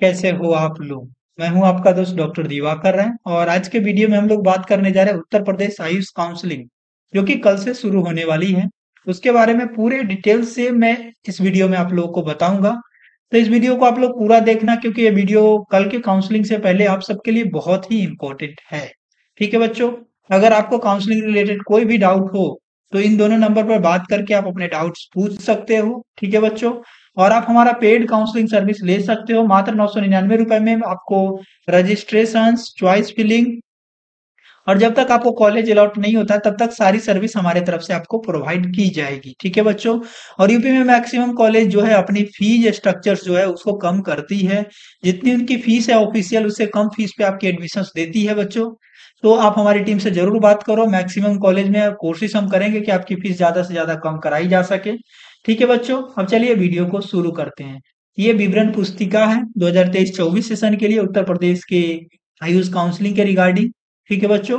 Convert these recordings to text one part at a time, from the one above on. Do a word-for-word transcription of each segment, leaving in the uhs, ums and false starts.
कैसे हो आप लोग। मैं हूं आपका दोस्त डॉक्टर दिवाकर है और आज के वीडियो में हम लोग बात करने जा रहे हैं उत्तर प्रदेश आयुष काउंसलिंग जो कि कल से शुरू होने वाली है। उसके बारे में पूरे डिटेल से मैं इस वीडियो में आप लोगों को बताऊंगा। तो इस वीडियो को आप लोग पूरा देखना क्योंकि ये वीडियो कल के काउंसलिंग से पहले आप सबके लिए बहुत ही इंपॉर्टेंट है। ठीक है बच्चों, अगर आपको काउंसलिंग रिलेटेड कोई भी डाउट हो तो इन दोनों नंबर पर बात करके आप अपने डाउट्स पूछ सकते हो। ठीक है बच्चों, और आप हमारा पेड काउंसलिंग सर्विस ले सकते हो मात्र नौ सौ निन्यानवे रुपए में। आपको रजिस्ट्रेशन, चॉइस फिलिंग और जब तक आपको कॉलेज अलॉट नहीं होता तब तक सारी सर्विस हमारे तरफ से आपको प्रोवाइड की जाएगी। ठीक है बच्चों, और यूपी में मैक्सिमम कॉलेज जो है अपनी फीस स्ट्रक्चर जो है उसको कम करती है। जितनी उनकी फीस है ऑफिशियल उससे कम फीस पे आपकी एडमिशन देती है बच्चों। तो आप हमारी टीम से जरूर बात करो। मैक्सिमम कॉलेज में कोशिश हम करेंगे कि आपकी फीस ज्यादा से ज्यादा कम कराई जा सके। ठीक है बच्चों, अब चलिए वीडियो को शुरू करते हैं। ये विवरण पुस्तिका है दो हज़ार तेईस चौबीस सेशन के लिए उत्तर प्रदेश के आयुष काउंसलिंग के रिगार्डिंग। ठीक है बच्चों,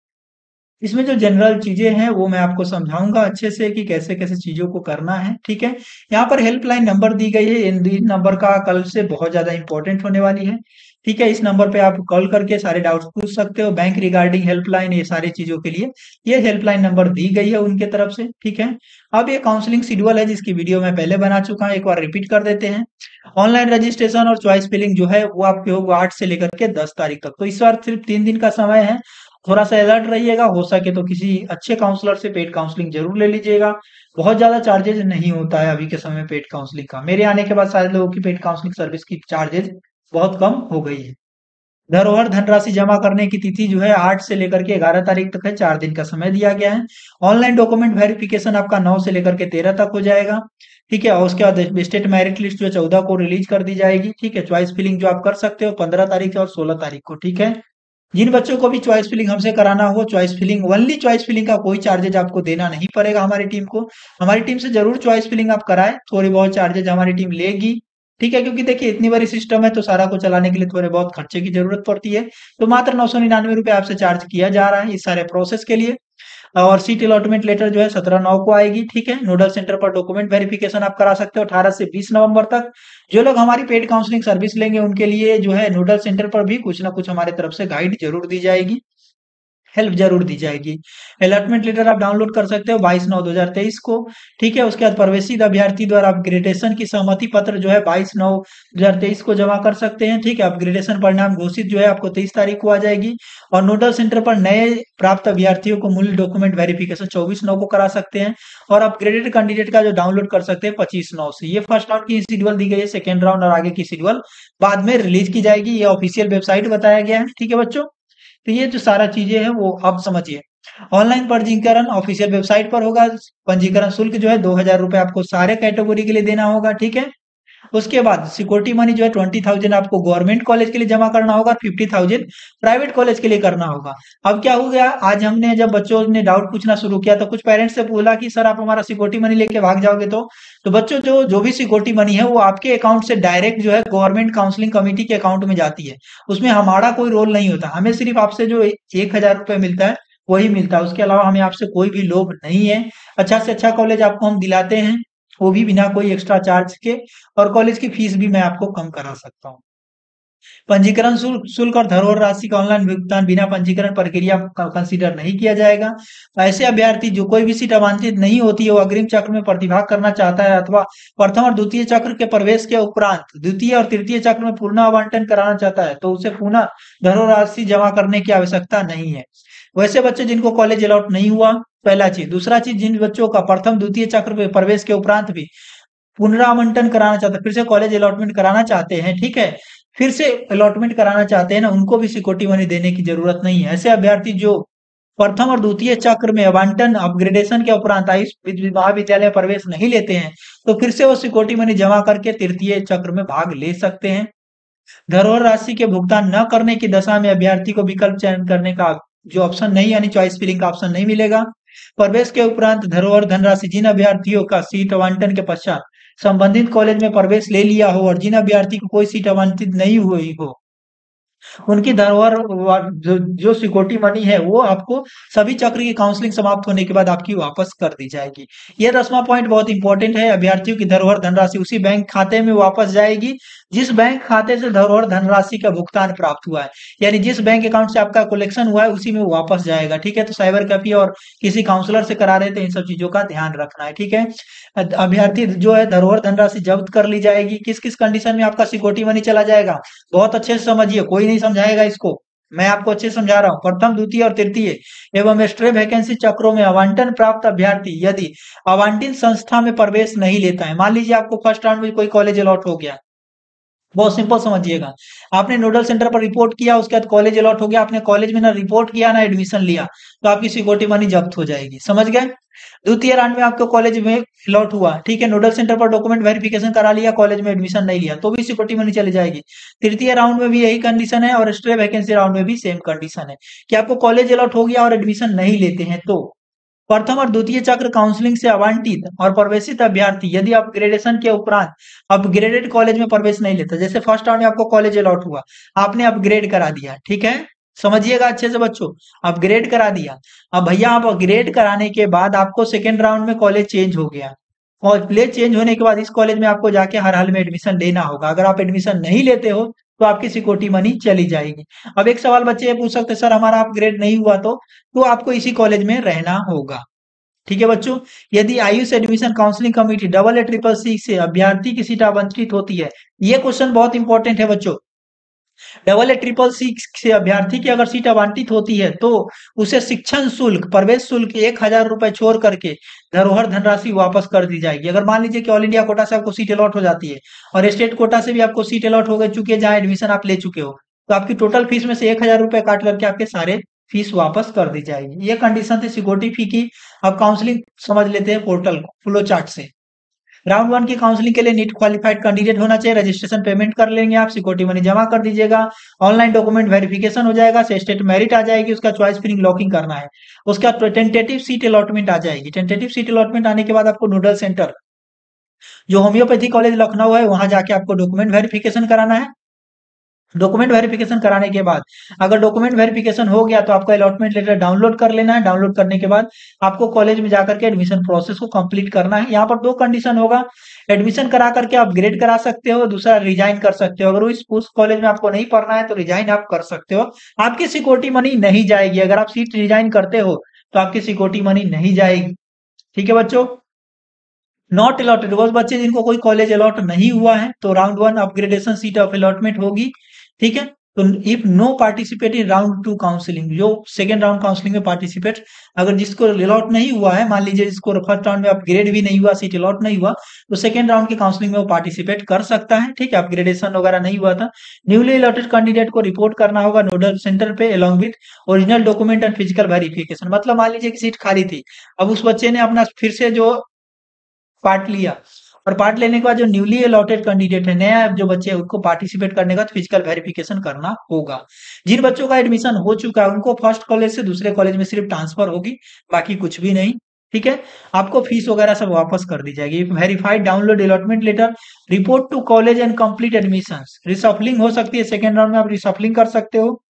इसमें जो जनरल चीजें हैं वो मैं आपको समझाऊंगा अच्छे से कि कैसे कैसे चीजों को करना है। ठीक है, यहाँ पर हेल्पलाइन नंबर दी गई है। इन इन नंबर का कल से बहुत ज्यादा इंपॉर्टेंट होने वाली है। ठीक है, इस नंबर पे आप कॉल करके सारे डाउट्स पूछ सकते हो। बैंक रिगार्डिंग हेल्पलाइन, ये सारी चीजों के लिए ये हेल्पलाइन नंबर दी गई है उनके तरफ से। ठीक है, अब ये काउंसलिंग शेड्यूल है जिसकी वीडियो मैं पहले बना चुका हूँ, एक बार रिपीट कर देते हैं। ऑनलाइन रजिस्ट्रेशन और चॉइस फिलिंग जो है वो आपके होगा आठ से लेकर के दस तारीख तक। तो इस बार सिर्फ तीन दिन का समय है। थोड़ा सा अलर्ट रहिएगा, हो सके तो किसी अच्छे काउंसलर से पेड काउंसलिंग जरूर ले लीजिएगा। बहुत ज्यादा चार्जेज नहीं होता है अभी के समय पेड काउंसलिंग का। मेरे आने के बाद सारे लोगों की पेड काउंसलिंग सर्विस की चार्जेज बहुत कम हो गई है। धरोहर धनराशि जमा करने की तिथि जो है आठ से लेकर के ग्यारह तारीख तक है, चार दिन का समय दिया गया है। ऑनलाइन डॉक्यूमेंट वेरिफिकेशन आपका नौ से लेकर के तेरह तक हो जाएगा। ठीक है, और उसके बाद स्टेट मेरिट लिस्ट जो चौदह को रिलीज कर दी जाएगी। ठीक है, चॉइस फिलिंग जो आप कर सकते हो पंद्रह तारीख और सोलह तारीख को। ठीक है, जिन बच्चों को भी चॉइस फिलिंग हमसे कराना हो, choice filling only choice filling का कोई चार्जेज आपको देना नहीं पड़ेगा। हमारी टीम को, हमारी टीम से जरूर चॉइस फिलिंग आप कराएं, थोड़ी बहुत चार्जेज हमारी टीम लेगी। ठीक है, क्योंकि देखिए इतनी बड़ी सिस्टम है तो सारा को चलाने के लिए थोड़े बहुत खर्चे की जरूरत पड़ती है। तो मात्र नौ सौ निन्यानवे रुपए आपसे चार्ज किया जा रहा है इस सारे प्रोसेस के लिए। और सीट अलॉटमेंट लेटर जो है सत्रह नौ को आएगी। ठीक है, नोडल सेंटर पर डॉक्यूमेंट वेरिफिकेशन आप करा सकते हो अठारह से बीस नवंबर तक। जो लोग हमारी पेड काउंसलिंग सर्विस लेंगे उनके लिए जो है नोडल सेंटर पर भी कुछ ना कुछ हमारे तरफ से गाइड जरूर दी जाएगी, हेल्प जरूर दी जाएगी। अलॉटमेंट लेटर आप डाउनलोड कर सकते हो बाईस नौ दो हजार तेईस को। ठीक है, उसके बाद प्रवेशित अभ्यर्थी द्वारा अपग्रेडेशन की सहमति पत्र जो है बाईस नौ दो हजार तेईस को जमा कर सकते हैं। ठीक है, अपग्रेडेशन परिणाम घोषित जो है आपको तेईस तारीख को आ जाएगी। और नोडल सेंटर पर नए प्राप्त अभ्यर्थियों को मूल डॉक्यूमेंट वेरिफिकेशन चौबीस नौ को करा सकते हैं। और अपग्रेडेड कैंडिडेट का जो डाउनलोड कर सकते हैं पच्चीस नौ से। ये फर्स्ट राउंड की शेड्यूल दी गई है, सेकेंड राउंड और आगे की शेड्यूल बाद में रिलीज की जाएगी। ये ऑफिशियल वेबसाइट बताया गया है। ठीक है बच्चों, तो ये जो सारा चीजें हैं वो आप समझिए। ऑनलाइन पंजीकरण ऑफिशियल वेबसाइट पर होगा। पंजीकरण शुल्क जो है दो हजार रुपए आपको सारे कैटेगरी के लिए देना होगा। ठीक है, उसके बाद सिक्योरिटी मनी जो है ट्वेंटी थाउजेंड आपको गवर्नमेंट कॉलेज के लिए जमा करना होगा, फिफ्टी थाउजेंड प्राइवेट कॉलेज के लिए करना होगा। अब क्या हो गया, आज हमने जब बच्चों ने डाउट पूछना शुरू किया तो कुछ पेरेंट्स से बोला कि सर आप हमारा सिक्योरिटी मनी लेके भाग जाओगे तो तो बच्चों जो जो भी सिक्योरिटी मनी है वो आपके अकाउंट से डायरेक्ट जो है गवर्नमेंट काउंसलिंग कमेटी के अकाउंट में जाती है। उसमें हमारा कोई रोल नहीं होता। हमें सिर्फ आपसे जो एक हजार रुपए मिलता है वही मिलता है, उसके अलावा हमें आपसे कोई भी लोभ नहीं है। अच्छा से अच्छा कॉलेज आपको हम दिलाते हैं, वो भी बिना कोई एक्स्ट्रा चार्ज के। और कॉलेज की फीस भी मैं आपको कम करा सकता हूँ। पंजीकरण शुल्क शुल्क और धरोहर राशि का ऑनलाइन भुगतान बिना पंजीकरण प्रक्रिया का कंसीडर नहीं किया जाएगा। ऐसे अभ्यर्थी जो कोई भी सीट आवंटित नहीं होती है वो अग्रिम चक्र में प्रतिभाग करना चाहता है अथवा प्रथम और द्वितीय चक्र के प्रवेश के उपरांत द्वितीय और तृतीय चक्र में पुनः आवंटन कराना चाहता है तो उसे पुनः धरोहर राशि जमा करने की आवश्यकता नहीं है। वैसे बच्चे जिनको कॉलेज अलॉट नहीं हुआ, पहला चीज। दूसरा चीज, जिन बच्चों का प्रथम द्वितीय चक्र में प्रवेश के उपरांत भी पुनरावंटन कराना चाहते हैं, फिर से कॉलेज अलॉटमेंट कराना चाहते हैं, ठीक है, फिर से अलॉटमेंट कराना चाहते हैं ना, उनको भी सिक्योरिटी मनी देने की जरूरत नहीं है। ऐसे अभ्यर्थी जो प्रथम और द्वितीय चक्र में आवंटन अपग्रेडेशन के उपरांत आयुष महाविद्यालय प्रवेश नहीं लेते हैं तो फिर से वो सिक्योरिटी मनी जमा करके तृतीय चक्र में भाग ले सकते हैं। धरोहर राशि के भुगतान न करने की दशा में अभ्यर्थी को विकल्प चयन करने का जो ऑप्शन नहीं, यानी चॉइस फिलिंग का ऑप्शन नहीं मिलेगा। प्रवेश के उपरांत धरोहर धनराशि जिन अभ्यर्थियों का सीट आवंटन के पश्चात संबंधित कॉलेज में प्रवेश ले लिया हो और जिन अभ्यर्थी को कोई सीट आवंटित नहीं हुई हो उनकी धरोहर वा- जो जो सिक्योरिटी मनी है वो आपको सभी चक्र की काउंसलिंग समाप्त होने के बाद आपकी वापस कर दी जाएगी। ये दसवां पॉइंट बहुत इंपॉर्टेंट है। अभ्यर्थियों की धरोहर धनराशि उसी बैंक खाते में वापस जाएगी जिस बैंक खाते से धरोहर धनराशि का भुगतान प्राप्त हुआ है। यानी जिस बैंक अकाउंट से आपका कलेक्शन हुआ है उसी में वो वापस जाएगा। ठीक है, तो साइबर कैफे और किसी काउंसलर से करा रहे थे, इन सब चीजों का ध्यान रखना है। ठीक है, अ- अभ्यर्थी जो है धरोहर धनराशि जब्त कर ली जाएगी। किस किस कंडीशन में आपका सिक्योरिटी मनी चला जाएगा, बहुत अच्छे से समझिए, कोई नहीं समझाएगा इसको, मैं आपको अच्छे से समझा रहा हूँ। प्रथम, द्वितीय और तृतीय एवं स्ट्रे वैकेंसी चक्रों में आवंटन प्राप्त अभ्यर्थी यदि आवंटित संस्था में प्रवेश नहीं लेता है, मान लीजिए आपको फर्स्ट राउंड में कोई कॉलेज अलॉट हो गया, बहुत सिंपल समझिएगा, आपने नोडल सेंटर पर रिपोर्ट किया, उसके बाद कॉलेज अलॉट हो गया, आपने कॉलेज में ना रिपोर्ट किया ना एडमिशन लिया, तो आपकी सिक्योरिटी मनी जब्त हो जाएगी। समझ गए? द्वितीय राउंड में आपको कॉलेज में अलॉट हुआ, ठीक है, नोडल सेंटर पर डॉक्यूमेंट वेरिफिकेशन करा लिया, कॉलेज में एडमिशन नहीं लिया, तो भी सिक्योरिटी मनी चली जाएगी। तृतीय राउंड में भी यही कंडीशन है और स्ट्रे वैकेंसी राउंड में भी सेम कंडीशन है कि आपको कॉलेज अलॉट हो गया और एडमिशन नहीं लेते हैं तो प्रथम और द्वितीय चक्र काउंसलिंग से आवंटित और प्रवेशित अभ्यर्थी यदि अपग्रेडेशन के उपरांत अपग्रेडेड कॉलेज में प्रवेश नहीं लेता, जैसे फर्स्ट राउंड में आपको कॉलेज अलॉट हुआ, आपने अपग्रेड करा दिया, ठीक है, समझिएगा अच्छे से बच्चों, अपग्रेड करा दिया। अब भैया आप अपग्रेड कराने के बाद आपको सेकेंड राउंड में कॉलेज चेंज हो गया, कॉलेज चेंज होने के बाद इस कॉलेज में आपको जाके हर हाल में एडमिशन लेना होगा। अगर आप एडमिशन नहीं लेते हो तो आपकी सिक्योरिटी मनी चली जाएगी। अब एक सवाल बच्चे ये पूछ सकते हैं, सर हमारा अपग्रेड नहीं हुआ तो तो आपको इसी कॉलेज में रहना होगा। ठीक है बच्चों, यदि AYUSH admission counselling committee double A triple C से अभ्यर्थी की सीट आवंटित होती है, ये क्वेश्चन बहुत इंपॉर्टेंट है बच्चों, डबल ए ट्रिपल सी से अभ्यर्थी की अगर सीट आवंटित होती है तो उसे शिक्षण शुल्क, प्रवेश शुल्क एक हजार रुपए छोड़ करके धरोहर धनराशि वापस कर दी जाएगी। अगर मान लीजिए कि ऑल इंडिया कोटा से आपको सीट अलॉट हो जाती है और स्टेट कोटा से भी आपको सीट अलॉट हो गई चुकी है जहां एडमिशन आप ले चुके हो, तो आपकी टोटल फीस में से एक हजार रुपए काट करके आपके सारे फीस वापस कर दी जाएगी। ये कंडीशन थी सिक्योरिटी फी की। अब काउंसलिंग समझ लेते हैं पोर्टल को फ्लो चार्ट से। राउंड वन की काउंसलिंग के लिए नीट क्वालिफाइड कैंडिडेट होना चाहिए, रजिस्ट्रेशन पेमेंट कर लेंगे आप, सिक्योरिटी मनी जमा कर दीजिएगा, ऑनलाइन डॉक्यूमेंट वेरिफिकेशन हो जाएगा, स्टेट मेरिट आ जाएगी, उसका चॉइस फिलिंग लॉकिंग करना है, उसका टेंटेटिव सीट अलॉटमेंट आ जाएगी। टेंटेटिव सीट अलॉटमेंट आने के बाद आपको नोडल सेंटर जो होम्योपैथी कॉलेज लखनऊ है वहां जाके आपको डॉक्यूमेंट वेरिफिकेशन कराना है। डॉक्यूमेंट वेरिफिकेशन कराने के बाद अगर डॉक्यूमेंट वेरिफिकेशन हो गया तो आपका अलॉटमेंट लेटर डाउनलोड कर लेना है। डाउनलोड करने के बाद आपको कॉलेज में जाकर के एडमिशन प्रोसेस को कंप्लीट करना है। यहाँ पर दो कंडीशन होगा, एडमिशन करा करके आप ग्रेड करा सकते हो, दूसरा रिजाइन कर सकते हो। अगर उस उस कॉलेज में आपको नहीं पढ़ना है तो रिजाइन आप कर सकते हो, आपकी सिक्योरिटी मनी नहीं जाएगी। अगर आप सीट रिजाइन करते हो तो आपकी सिक्योरिटी मनी नहीं जाएगी। ठीक है बच्चों, नॉट अलॉटेड वो बच्चे जिनको कोई कॉलेज अलॉट नहीं हुआ है तो round one upgradation seat of allotment होगी। ठीक है, तो if no participate in round two counselling, जो सेकेंड राउंड काउंसलिंग में पार्टिसिपेट, अगर जिसको अलॉट नहीं हुआ है, मान लीजिए जिसको फर्स्ट राउंड में अपग्रेड भी नहीं हुआ, सीट अलॉट नहीं हुआ, तो सेकेंड राउंड की काउंसलिंग में वो पार्टिसिपेट कर सकता है। ठीक है, अपग्रेडेशन वगैरह नहीं हुआ था। न्यूली अलॉटेड कैंडिडेट को रिपोर्ट करना होगा नोडल सेंटर पे along with original document and physical verification. मतलब मान लीजिए कि सीट खाली थी, अब उस बच्चे ने अपना फिर से जो पार्ट लिया और पार्ट लेने के बाद जो न्यूली अलॉटेड कैंडिडेट है, नया जो बच्चे हैं, उनको पार्टिसिपेट करने का फिजिकल वेरिफिकेशन करना होगा। जिन बच्चों का एडमिशन हो चुका है उनको फर्स्ट कॉलेज से दूसरे कॉलेज में सिर्फ ट्रांसफर होगी, बाकी कुछ भी नहीं। ठीक है, आपको फीस वगैरह सब वापस कर दी जाएगी। Verified download allotment letter, report to college and complete admission. Reshuffling हो सकती है, सेकेंड राउंड में आप रिसफलिंग कर सकते हो,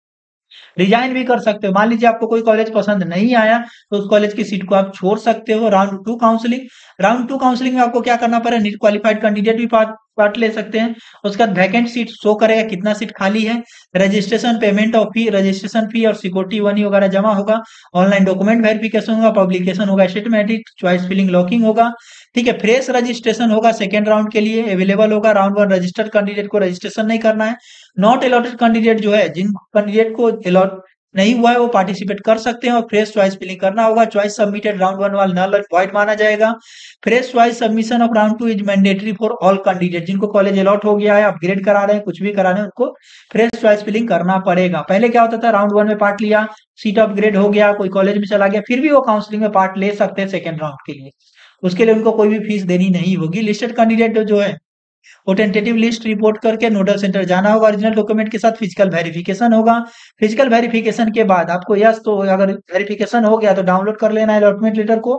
रिजाइन भी कर सकते हो। मान लीजिए आपको कोई कॉलेज पसंद नहीं आया तो उस कॉलेज की सीट को आप छोड़ सकते हो। Round two counselling, round two counselling में आपको क्या करना पड़ेगा, नीट क्वालिफाइड कैंडिडेट भी पार्ट पार्ट ले सकते हैं। उसके बाद वैकेंट सीट शो करेगा कितना सीट खाली है, registration payment of fee, registration fee और सिक्योरिटी मनी वगैरह जमा होगा, ऑनलाइन डॉक्यूमेंट वेरिफिकेशन होगा, पब्लिकेशन होगा, स्टेटमेंट, चॉइस फिलिंग लॉकिंग होगा। ठीक है, फ्रेश रजिस्ट्रेशन होगा सेकेंड राउंड के लिए अवेलेबल होगा। राउंड वन रजिस्टर्ड कैंडिडेट को रजिस्ट्रेशन नहीं करना है। नॉट अलॉटेड कैंडिडेट जो है, जिन कैंडिडेट को अलॉट नहीं हुआ है वो पार्टिसिपेट कर सकते हैं और फ्रेश चॉइस फिलिंग करना होगा। चॉइस सबमिटेड राउंड वन वाला नल वॉइड माना जाएगा। Fresh choice submission of round two is mandatory for all candidate, जिनको कॉलेज अलॉट हो गया है, अपग्रेड करा रहे हैं, कुछ भी करा रहे हैं, उनको फ्रेश चॉइस फिलिंग करना पड़ेगा। पहले क्या होता था, राउंड वन में पार्ट लिया, सीट अपग्रेड हो गया, कोई कॉलेज में चला गया, फिर भी वो काउंसलिंग में पार्ट ले सकते हैं सेकेंड राउंड के लिए, उसके लिए उनको कोई भी फीस देनी नहीं होगी। लिस्टेड कैंडिडेट जो है वो टेंटेटिव लिस्ट रिपोर्ट करके नोडल सेंटर जाना होगा, ओरिजिनल डॉक्यूमेंट के साथ फिजिकल वेरिफिकेशन होगा। फिजिकल वेरिफिकेशन के बाद आपको यस, तो अगर वेरिफिकेशन हो गया तो डाउनलोड कर लेना है अलॉटमेंट लेटर को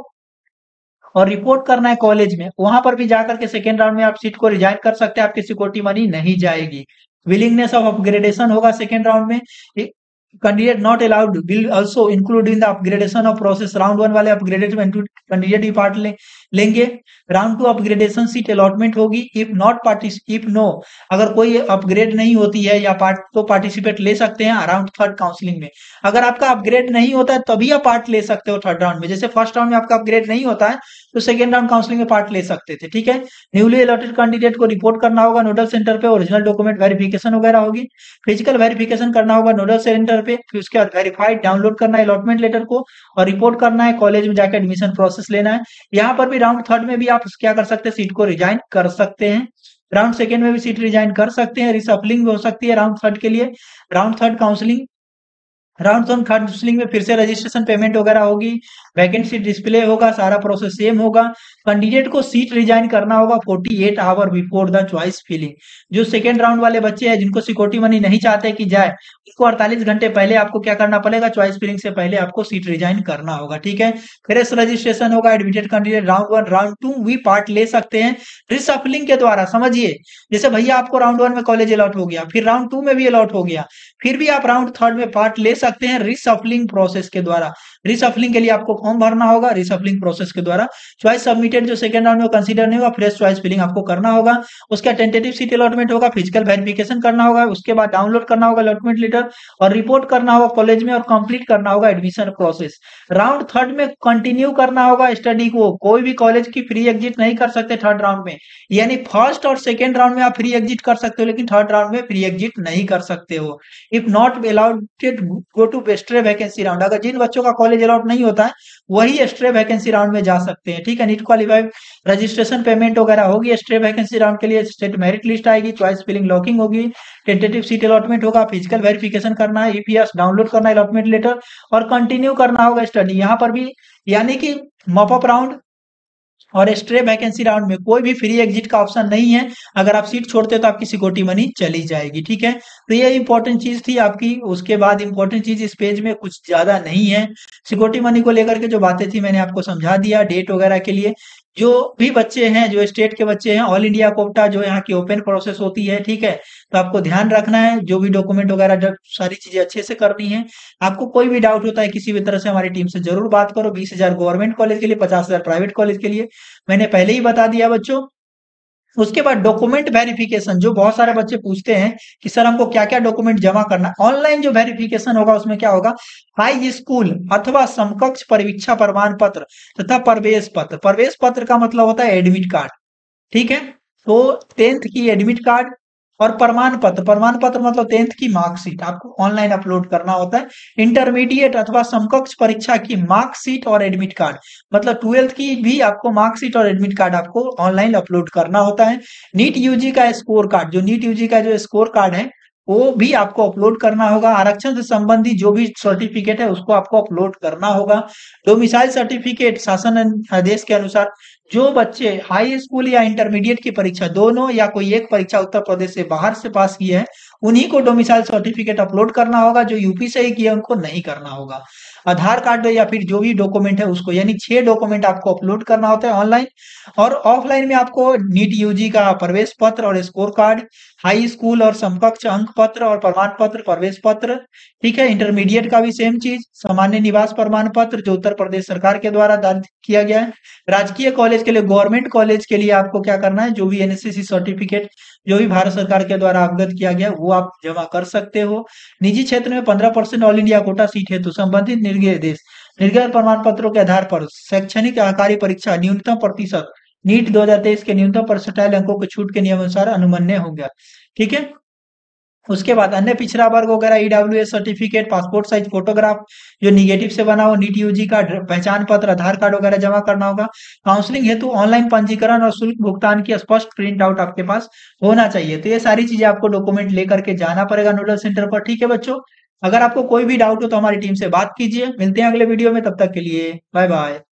और रिपोर्ट करना है कॉलेज में। वहां पर भी जाकर के सेकेंड राउंड में आप सीट को रिजाइन कर सकते हैं, आपकी सिक्योरिटी मनी नहीं जाएगी। विलिंगनेस ऑफ अपग्रेडेशन होगा सेकेंड राउंड में। Candidate not allowed will also include in the upgradation of process. Round one वाले अपग्रेडेड कैंडिडेट भी पार्ट ले, लेंगे। Round two upgradation seat allotment होगी। If not parti if no अगर कोई upgrade नहीं होती है या पार्ट तो पार्टिसिपेट ले सकते हैं राउंड थर्ड काउंसलिंग में। अगर आपका अपग्रेड नहीं होता है तभी आप पार्ट ले सकते हो थर्ड राउंड में। जैसे फर्स्ट राउंड में आपका अपग्रेड नहीं होता है तो सेकेंड राउंड काउंसलिंग में पार्ट ले सकते थे, ठीक है। न्यूली अलॉटेड कैंडिडेट को रिपोर्ट करना होगा नोडल सेंटर पे, ओरिजिनल डॉक्यूमेंट वेरिफिकेशन वगैरह होगी, फिजिकल वेरिफिकेशन करना होगा नोडल सेंटर पे, फिर उसके बाद वेरीफाइड डाउनलोड करना है अलॉटमेंट लेटर को और रिपोर्ट करना है, कॉलेज में जाकर एडमिशन प्रोसेस लेना है। यहाँ पर भी राउंड थर्ड में भी आप क्या कर सकते हैं, सीट को रिजाइन कर सकते हैं। राउंड सेकेंड में भी सीट रिजाइन कर सकते हैं, रिसफलिंग भी हो सकती है राउंड थर्ड के लिए। Round third counselling round third counselling में फिर से रजिस्ट्रेशन पेमेंट वगैरह होगी, वैकेंसी डिस्प्ले होगा, सारा प्रोसेस सेम होगा। कैंडिडेट को सीट रिजाइन करना होगा अड़तालीस hour before the choice filling. जो सेकेंड राउंड वाले बच्चे हैं जिनको सिक्योरिटी मनी नहीं चाहते कि जाए, उसको अड़तालीस घंटे पहले आपको क्या करना पड़ेगा, चॉइस फिलिंग से पहले आपको सीट रिजाइन करना होगा, ठीक है। फ्रेश रजिस्ट्रेशन होगा। Admitted candidate round one round two भी पार्ट ले सकते हैं रिसफलिंग के द्वारा। समझिए, जैसे भैया आपको राउंड वन में कॉलेज अलॉट हो गया, फिर राउंड टू में भी अलॉट हो गया, फिर भी आप राउंड थर्ड में पार्ट ले सकते हैं रिसफलिंग प्रोसेस के द्वारा। रिसफलिंग के लिए आपको फॉर्म भरना होगा रिसफलिंग प्रोसेस के द्वारा। चॉइस सबमिटेड जो सेकंड राउंड में कंसीडर नहीं होगा, फ्रेश चॉइस फिलिंग आपको करना होगा। उसका टेंटेटिव सीट अलॉटमेंट होगा, फिजिकल वेरिफिकेशन करना होगा, उसके बाद डाउनलोड करना होगा अलॉटमेंट लेटर और रिपोर्ट करना होगा कॉलेज में और कंप्लीट करना होगा एडमिशन प्रोसेस। राउंड थर्ड में कंटिन्यू करना होगा स्टडी को। कोई भी कॉलेज की फ्री एग्जिट नहीं कर सकते थर्ड राउंड में, यानी फर्स्ट और सेकेंड राउंड में आप फ्री एग्जिट कर सकते हो लेकिन थर्ड राउंड में फ्री एग्जिट नहीं कर सकते हो। If not allowed go to stray vacancy round. अगर जिन बच्चों का कॉलेज अलॉट नहीं होता है वही स्ट्रे वैकेंसी राउंड में जा सकते हैं, ठीक है। नीट क्वालिफाइड रजिस्ट्रेशन पेमेंट वगैरह होगी स्ट्रे वैकेंसी राउंड के लिए। स्टेट मेरिट लिस्ट आएगी, चॉइस फिलिंग लॉकिंग होगी, टेंटेटिव सीट अलॉटमेंट होगा, फिजिकल वेरिफिकेशन करना है, ईपीएस डाउनलोड करना है अलॉटमेंट लेटर और कंटिन्यू करना होगा स्टडी। यहाँ पर भी यानी कि मॉपअप राउंड और स्ट्रे वैकेंसी राउंड में कोई भी फ्री एग्जिट का ऑप्शन नहीं है। अगर आप सीट छोड़ते हो तो आपकी सिक्योरिटी मनी चली जाएगी, ठीक है। तो ये इंपॉर्टेंट चीज थी आपकी। उसके बाद इंपॉर्टेंट चीज इस पेज में कुछ ज्यादा नहीं है। सिक्योरिटी मनी को लेकर के जो बातें थी मैंने आपको समझा दिया। डेट वगैरह के लिए जो भी बच्चे हैं, जो स्टेट के बच्चे हैं, ऑल इंडिया कोटा जो यहाँ की ओपन प्रोसेस होती है, ठीक है। तो आपको ध्यान रखना है, जो भी डॉक्यूमेंट वगैरह सारी चीजें अच्छे से करनी है। आपको कोई भी डाउट होता है किसी भी तरह से हमारी टीम से जरूर बात करो। बीस हजार गवर्नमेंट कॉलेज के लिए, पचास हजार प्राइवेट कॉलेज के लिए मैंने पहले ही बता दिया बच्चों। उसके बाद डॉक्यूमेंट वेरिफिकेशन, जो बहुत सारे बच्चे पूछते हैं कि सर हमको क्या क्या डॉक्यूमेंट जमा करना है। ऑनलाइन जो वेरिफिकेशन होगा उसमें क्या होगा, हाई स्कूल अथवा समकक्ष परीक्षा प्रमाण पत्र तथा प्रवेश पत्र। प्रवेश पत्र का मतलब होता है एडमिट कार्ड, ठीक है। तो टेंथ की एडमिट कार्ड और प्रमाण पत्र, प्रमाण पत्र मतलब टेंथ की मार्कशीट आपको ऑनलाइन अपलोड करना होता है। इंटरमीडिएट अथवा समकक्ष परीक्षा की मार्कशीट और एडमिट कार्ड मतलब ट्वेल्थ की भी आपको मार्कशीट और एडमिट कार्ड आपको ऑनलाइन अपलोड करना होता है। नीट यूजी का स्कोर कार्ड, जो नीट यूजी का जो स्कोर कार्ड है वो भी आपको अपलोड करना होगा। आरक्षण से संबंधित जो भी सर्टिफिकेट है उसको आपको अपलोड करना होगा। डोमिसाइल सर्टिफिकेट शासन आदेश के अनुसार जो बच्चे हाई स्कूल या इंटरमीडिएट की परीक्षा दोनों या कोई एक परीक्षा उत्तर प्रदेश से बाहर से पास की है उन्हीं को डोमिसाइल सर्टिफिकेट अपलोड करना होगा। जो यूपी से ही किया उनको नहीं करना होगा। आधार कार्ड या फिर जो भी डॉक्यूमेंट है उसको, यानी छह डॉक्यूमेंट आपको अपलोड करना होता है ऑनलाइन। और ऑफलाइन में आपको नीट यूजी का प्रवेश पत्र और स्कोर कार्ड, हाई स्कूल और समकक्ष अंक पत्र और प्रमाण पत्र प्रवेश पत्र, ठीक है। इंटरमीडिएट का भी सेम चीज, सामान्य निवास प्रमाण पत्र जो उत्तर प्रदेश सरकार के द्वारा दान किया गया है। राजकीय कॉलेज के लिए, गवर्नमेंट कॉलेज के लिए आपको क्या करना है, जो भी एनएसएस सर्टिफिकेट जो भी भारत सरकार के द्वारा अवगत किया गया वो आप जमा कर सकते हो। निजी क्षेत्र में पंद्रह percent all India quota seat हेतु संबंधित निर्देश निर्गत प्रमाण पत्रों के आधार पर शैक्षणिक आकारी परीक्षा न्यूनतम प्रतिशत नीट दो हजार तेईस के न्यूनतम परसेंटाइल अंकों के छूट के नियमानुसार अनुमन्य होगा, ठीक है। उसके बाद अन्य पिछड़ा वर्ग वगैरह EWS certificate, passport size photograph जो निगेटिव से बना हो, नीट यूजी का पहचान पत्र, आधार कार्ड वगैरह जमा करना होगा। काउंसलिंग हेतु ऑनलाइन पंजीकरण और शुल्क भुगतान की स्पष्ट प्रिंट आउट आपके पास होना चाहिए। तो ये सारी चीजें आपको डॉक्यूमेंट लेकर के जाना पड़ेगा नोडल सेंटर पर, ठीक है बच्चों। अगर आपको कोई भी डाउट हो तो हमारी टीम से बात कीजिए। मिलते हैं अगले वीडियो में, तब तक के लिए बाय बाय।